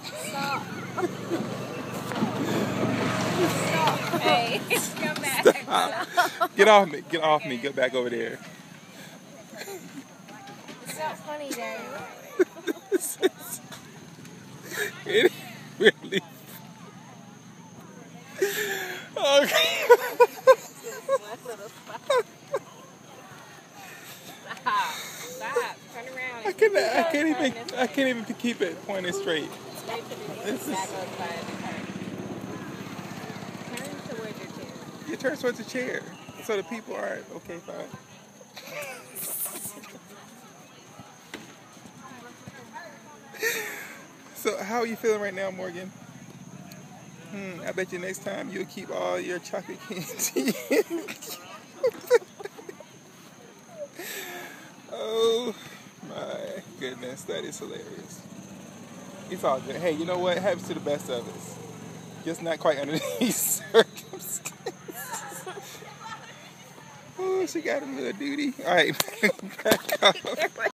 Stop. Stop. Hey, come back. Stop. Get off me. Get off me. Get back over there. It's not funny, Daddy. It really. Okay. Stop. Turn around. I can't even keep it pointed straight. This is. Turn towards your chair. You turn towards the chair, so the people aren't. Okay, fine. So, how are you feeling right now, Morgan? I bet you next time you'll keep all your chocolate candy. Oh my goodness, that is hilarious. It's all good. Hey, you know what? Happens to the best of us. Just not quite under these circumstances. Oh, she got a little duty. All right, back off.